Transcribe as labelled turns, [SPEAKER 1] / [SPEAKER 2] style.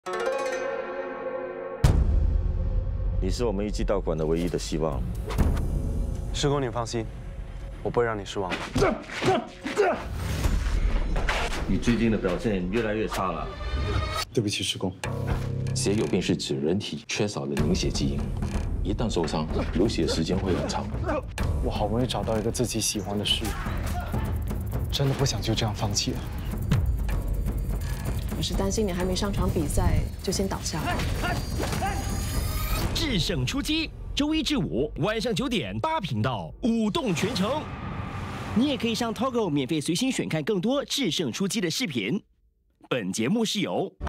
[SPEAKER 1] 你是我们一季道馆的唯一的希望。
[SPEAKER 2] 师公，你放心，我不会让你失望。
[SPEAKER 1] 你最近的表现越来越差了。
[SPEAKER 3] 对不起，师公。
[SPEAKER 4] 血友病是指人体缺少了凝血基因，一旦受伤，流血时间会很长。
[SPEAKER 3] 我好不容易找到一个自己喜欢的事，真的不想就这样放弃了。
[SPEAKER 5] 我是担心你还没上场比赛就先倒下了。
[SPEAKER 6] 制胜出击，周一至五晚上9点8频道舞动全城。你也可以上 Togo 免费随心选看更多制胜出击的视频。本节目是由